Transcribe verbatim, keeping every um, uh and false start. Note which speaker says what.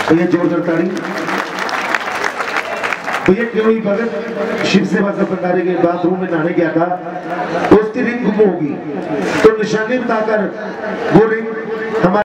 Speaker 1: भैया जोरदार ताड़ी। भैया कोई भगत शिव सेवा का भंडारे के बाथरूम में नहाने गया था तो उसकी रिंग गुम होगी, तो निशानी बताकर वो रिंग हमारे